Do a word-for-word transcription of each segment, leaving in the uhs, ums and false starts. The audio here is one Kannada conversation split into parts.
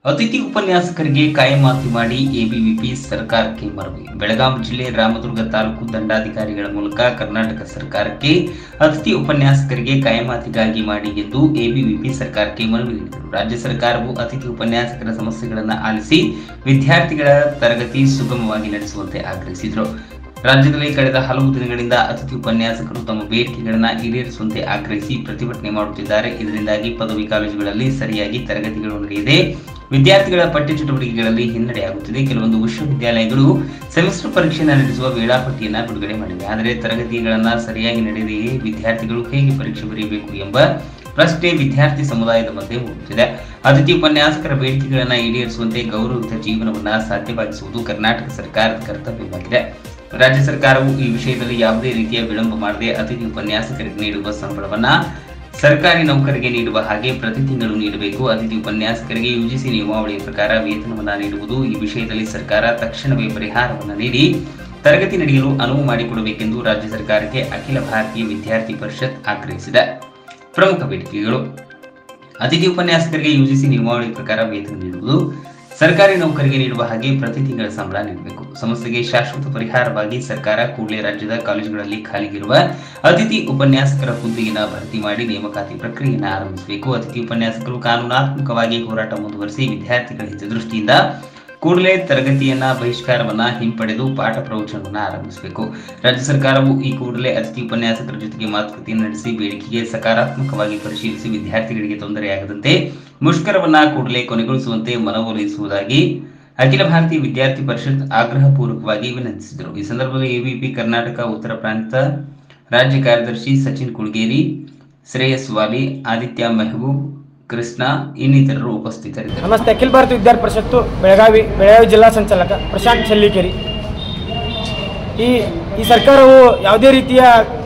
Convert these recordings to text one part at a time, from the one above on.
ಅತಿಥಿ ಉಪನ್ಯಾಸಕರಿಗೆ ಕಾಯಮಾತಿ ಮಾಡಿ ಎಬಿವಿಪಿ ಸರ್ಕಾರಕ್ಕೆ ಮನವಿ. ಬೆಳಗಾವಿ ಜಿಲ್ಲೆ ರಾಮದುರ್ಗ ತಾಲೂಕು ದಂಡಾಧಿಕಾರಿಗಳ ಮೂಲಕ ಕರ್ನಾಟಕ ಸರ್ಕಾರಕ್ಕೆ ಅತಿಥಿ ಉಪನ್ಯಾಸಕರಿಗೆ ಕಾಯಮಾತಿಗಾಗಿ ಮಾಡಿ ಎಂದು ಎಬಿವಿಪಿ ಸರ್ಕಾರಕ್ಕೆ ಮನವಿ ನೀಡಿದರು. ರಾಜ್ಯ ಸರ್ಕಾರವು ಅತಿಥಿ ಉಪನ್ಯಾಸಕರ ಸಮಸ್ಯೆಗಳನ್ನು ಆಲಿಸಿ ವಿದ್ಯಾರ್ಥಿಗಳ ತರಗತಿ ಸುಗಮವಾಗಿ ನಡೆಸುವಂತೆ ಆಗ್ರಹಿಸಿದರು. ರಾಜ್ಯದಲ್ಲಿ ಕಳೆದ ಹಲವು ದಿನಗಳಿಂದ ಅತಿಥಿ ಉಪನ್ಯಾಸಕರು ತಮ್ಮ ಬೇಡಿಕೆಗಳನ್ನು ಈಡೇರಿಸುವಂತೆ ಆಗ್ರಹಿಸಿ ಪ್ರತಿಭಟನೆ ಮಾಡುತ್ತಿದ್ದಾರೆ. ಇದರಿಂದಾಗಿ ಪದವಿ ಕಾಲೇಜುಗಳಲ್ಲಿ ಸರಿಯಾಗಿ ತರಗತಿಗಳು ನಡೆಯದೆ ವಿದ್ಯಾರ್ಥಿಗಳ ಪಠ್ಯ ಚಟುವಟಿಕೆಗಳಲ್ಲಿ ಹಿನ್ನಡೆಯಾಗುತ್ತಿದೆ. ಕೆಲವೊಂದು ವಿಶ್ವವಿದ್ಯಾಲಯಗಳು ಸೆಮಿಸ್ಟರ್ ಪರೀಕ್ಷೆಯನ್ನು ನಡೆಸುವ ವೇಳಾಪಟ್ಟಿಯನ್ನು ಬಿಡುಗಡೆ ಮಾಡಿವೆ. ಆದರೆ ತರಗತಿಗಳನ್ನು ಸರಿಯಾಗಿ ನಡೆಯದೆಯೇ ವಿದ್ಯಾರ್ಥಿಗಳು ಹೇಗೆ ಪರೀಕ್ಷೆ ಬರೆಯಬೇಕು ಎಂಬ ಪ್ರಶ್ನೆ ವಿದ್ಯಾರ್ಥಿ ಸಮುದಾಯದ ಮಧ್ಯೆ ಮೂಡುತ್ತಿದೆ. ಅತಿಥಿ ಉಪನ್ಯಾಸಕರ ಬೇಡಿಕೆಗಳನ್ನು ಈಡೇರಿಸುವಂತೆ ಗೌರವಯುತ ಜೀವನವನ್ನು ಸಾಧ್ಯವಾಗಿಸುವುದು ಕರ್ನಾಟಕ ಸರ್ಕಾರದ ಕರ್ತವ್ಯವಾಗಿದೆ. ರಾಜ್ಯ ಸರ್ಕಾರವು ಈ ವಿಷಯದಲ್ಲಿ ಯಾವುದೇ ರೀತಿಯ ವಿಳಂಬ ಮಾಡದೆ ಅತಿಥಿ ಉಪನ್ಯಾಸಕರಿಗೆ ನೀಡುವ ಸಂಬಳವನ್ನ ಸರ್ಕಾರಿ ನೌಕರಿಗೆ ನೀಡುವ ಹಾಗೆ ಪ್ರತಿ ತಿಂಗಳು ನೀಡಬೇಕು. ಅತಿಥಿ ಉಪನ್ಯಾಸಕರಿಗೆ ಯುಜಿಸಿ ನಿಯಮಾವಳಿಯ ಪ್ರಕಾರ ವೇತನವನ್ನ ನೀಡುವುದು. ಈ ವಿಷಯದಲ್ಲಿ ಸರ್ಕಾರ ತಕ್ಷಣವೇ ಪರಿಹಾರವನ್ನು ನೀಡಿ ತರಗತಿ ನಡೆಯಲು ಅನುವು ಮಾಡಿಕೊಡಬೇಕೆಂದು ರಾಜ್ಯ ಸರ್ಕಾರಕ್ಕೆ ಅಖಿಲ ಭಾರತೀಯ ವಿದ್ಯಾರ್ಥಿ ಪರಿಷತ್ ಆಗ್ರಹಿಸಿದೆ. ಪ್ರಮುಖ ಬೇಡಿಕೆಗಳು: ಅತಿಥಿ ಉಪನ್ಯಾಸಕರಿಗೆ ಯುಜಿಸಿ ನಿಯಮಾವಳಿ ಪ್ರಕಾರ ವೇತನ ನೀಡುವುದು, ಸರ್ಕಾರಿ ನೌಕರಿಗೆ ನೀಡುವ ಹಾಗೆ ಪ್ರತಿ ತಿಂಗಳ ಸಂಬಳ ನೀಡಬೇಕು. ಸಮಸ್ಯೆಗೆ ಶಾಶ್ವತ ಪರಿಹಾರವಾಗಿ ಸರ್ಕಾರ ಕೂಡಲೇ ರಾಜ್ಯದ ಕಾಲೇಜುಗಳಲ್ಲಿ ಖಾಲಿಗಿರುವ ಅತಿಥಿ ಉಪನ್ಯಾಸಕರ ಹುದ್ದೆಯನ್ನು ಭರ್ತಿ ಮಾಡಿ ನೇಮಕಾತಿ ಪ್ರಕ್ರಿಯೆಯನ್ನು ಆರಂಭಿಸಬೇಕು. ಅತಿಥಿ ಉಪನ್ಯಾಸಕರು ಕಾನೂನಾತ್ಮಕವಾಗಿ ಹೋರಾಟ ಮುಂದುವರಿಸಿ ವಿದ್ಯಾರ್ಥಿಗಳ ಹಿತದೃಷ್ಟಿಯಿಂದ ಕೂಡಲೇ ತರಗತಿಯನ್ನ ಬಹಿಷ್ಕಾರವನ್ನ ಹಿಂಪಡೆದು ಪಾಠ ಪ್ರವಚನವನ್ನ ಆರಂಭಿಸಬೇಕು. ರಾಜ್ಯ ಸರ್ಕಾರವು ಈ ಕೂಡಲೇ ಅತಿಥಿ ಉಪನ್ಯಾಸಕರ ಜೊತೆಗೆ ಮಾತುಕತೆಯನ್ನು ನಡೆಸಿ ಬೇಡಿಕೆಗೆ ಸಕಾರಾತ್ಮಕವಾಗಿ ಪರಿಶೀಲಿಸಿ ವಿದ್ಯಾರ್ಥಿಗಳಿಗೆ ತೊಂದರೆಯಾಗದಂತೆ ಮುಷ್ಕರವನ್ನ ಕೂಡಲೇ ಕೊನೆಗೊಳಿಸುವಂತೆ ಮನವೊಲಿಸುವುದಾಗಿ ಅಖಿಲ ಭಾರತೀಯ ವಿದ್ಯಾರ್ಥಿ ಪರಿಷತ್ ಆಗ್ರಹ ಪೂರ್ವಕವಾಗಿ ವಿನಂತಿಸಿದರು. ಈ ಸಂದರ್ಭದಲ್ಲಿ ಎಬಿವಿಪಿ ಕರ್ನಾಟಕ ಉತ್ತರ ಪ್ರಾಂತ ರಾಜ್ಯ ಕಾರ್ಯದರ್ಶಿ ಸಚಿನ್ ಕುಳಗೇರಿ, ಶ್ರೇಯಸ್ ವಾಲಿ, ಆದಿತ್ಯ ಮೆಹಬೂಬ್, ಕೃಷ್ಣ ಇನ್ನಿತರರು ಉಪಸ್ಥಿತರಿದ್ದರು. ನಮಸ್ತೆ. ಅಖಿಲ ಭಾರತೀಯ ವಿದ್ಯಾರ್ಥಿ ಪರಿಷತ್ತು ಬೆಳಗಾವಿ ಬೆಳಗಾವಿ ಜಿಲ್ಲಾ ಸಂಚಾಲಕ ಪ್ರಶಾಂತ್ ಶೆಲ್ಲಿಕೇರಿ. ಈ ಈ ಸರ್ಕಾರವು ಯಾವುದೇ ರೀತಿಯ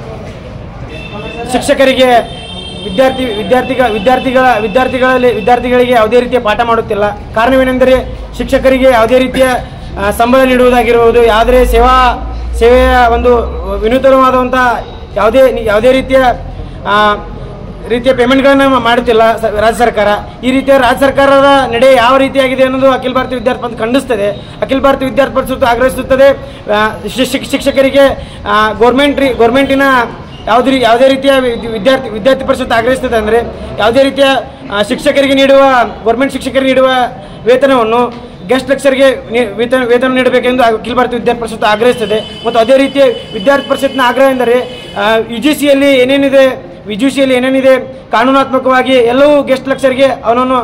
ಶಿಕ್ಷಕರಿಗೆ ವಿದ್ಯಾರ್ಥಿ ವಿದ್ಯಾರ್ಥಿಗ ವಿದ್ಯಾರ್ಥಿಗಳ ವಿದ್ಯಾರ್ಥಿಗಳಲ್ಲಿ ವಿದ್ಯಾರ್ಥಿಗಳಿಗೆ ಯಾವುದೇ ರೀತಿಯ ಪಾಠ ಮಾಡುತ್ತಿಲ್ಲ. ಕಾರಣವೇನೆಂದರೆ ಶಿಕ್ಷಕರಿಗೆ ಯಾವುದೇ ರೀತಿಯ ಸಂಬಳ ನೀಡುವುದಾಗಿರುವುದು, ಯಾವುದೇ ಸೇವಾ ಸೇವೆಯ ಒಂದು ವಿನೂತನವಾದಂಥ ಯಾವುದೇ ಯಾವುದೇ ರೀತಿಯ ರೀತಿಯ ಪೇಮೆಂಟ್ಗಳನ್ನು ಮಾಡುತ್ತಿಲ್ಲ ರಾಜ್ಯ ಸರ್ಕಾರ. ಈ ರೀತಿಯ ರಾಜ್ಯ ಸರ್ಕಾರದ ನಡೆ ಯಾವ ರೀತಿಯಾಗಿದೆ ಅನ್ನೋದು ಅಖಿಲ ಭಾರತೀಯ ವಿದ್ಯಾರ್ಥಿ ಪರಿಷತ್ ಖಂಡಿಸುತ್ತದೆ. ಅಖಿಲ ಭಾರತೀಯ ವಿದ್ಯಾರ್ಥಿ ಪರಿಷತ್ ಆಗ್ರಹಿಸುತ್ತದೆ ಶಿಕ್ಷಕರಿಗೆ ಗೌರ್ಮೆಂಟ್ ಗೌರ್ಮೆಂಟಿನ ಯಾವುದೇ ಯಾವುದೇ ರೀತಿಯ ವಿದ್ಯಾರ್ಥಿ ವಿದ್ಯಾರ್ಥಿ ಪರಿಷತ್ ಆಗ್ರಹಿಸುತ್ತದೆ ಅಂದರೆ ಯಾವುದೇ ರೀತಿಯ ಶಿಕ್ಷಕರಿಗೆ ನೀಡುವ ಗೌರ್ಮೆಂಟ್ ಶಿಕ್ಷಕರಿಗೆ ನೀಡುವ ವೇತನವನ್ನು ಗೆಸ್ಟ್ ಲೆಕ್ಚರ್ಗೆ ವೇತನ ವೇತನ ನೀಡಬೇಕೆಂದು ಅಖಿಲ ಭಾರತೀಯ ವಿದ್ಯಾರ್ಥಿ ಪರಿಷತ್ ಆಗ್ರಹಿಸುತ್ತದೆ. ಮತ್ತು ಅದೇ ರೀತಿಯ ವಿದ್ಯಾರ್ಥಿ ಪರಿಷತ್ನ ಆಗ್ರಹ ಎಂದರೆ ಯು ಜಿ ಸಿಯಲ್ಲಿ ಏನೇನಿದೆ ಯು ಜಿ ಸಿಯಲ್ಲಿ ಏನೇನಿದೆ ಕಾನೂನಾತ್ಮಕವಾಗಿ ಎಲ್ಲವೂ ಗೆಸ್ಟ್ ಲೆಕ್ಚರ್ಗೆ ಅವನನ್ನು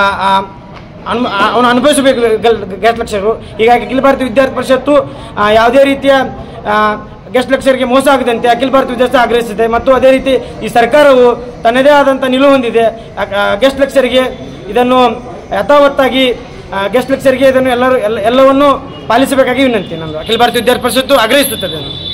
ಅವನು ಅನುಭವಿಸಬೇಕು ಗೆಸ್ಟ್ ಲೆಕ್ಚರು. ಹೀಗಾಗಿ ಅಖಿಲ ಭಾರತೀಯ ವಿದ್ಯಾರ್ಥಿ ಪರಿಷತ್ತು ಯಾವುದೇ ರೀತಿಯ ಗೆಸ್ಟ್ ಲೆಕ್ಚರ್ಗೆ ಮೋಸ ಆಗದಂತೆ ಅಖಿಲ ಭಾರತೀಯ ವಿದ್ಯಾರ್ಥಿ ಆಗ್ರಹಿಸುತ್ತದೆ. ಮತ್ತು ಅದೇ ರೀತಿ ಈ ಸರ್ಕಾರವು ತನ್ನದೇ ಆದಂಥ ನಿಲುವು ಹೊಂದಿದೆ. ಗೆಸ್ಟ್ ಲೆಕ್ಚರ್ಗೆ ಇದನ್ನು ಯಥಾವತ್ತಾಗಿ ಗೆಸ್ಟ್ ಲೆಕ್ಚರ್ಗೆ ಇದನ್ನು ಎಲ್ಲರೂ ಎಲ್ಲ ಎಲ್ಲವನ್ನು ಪಾಲಿಸಬೇಕಾಗಿ ವಿನಂತಿ ನಮ್ಮದು ಅಖಿಲ ಭಾರತೀಯ ವಿದ್ಯಾರ್ಥಿ ಪರಿಷತ್ತು ಆಗ್ರಹಿಸುತ್ತದೆ.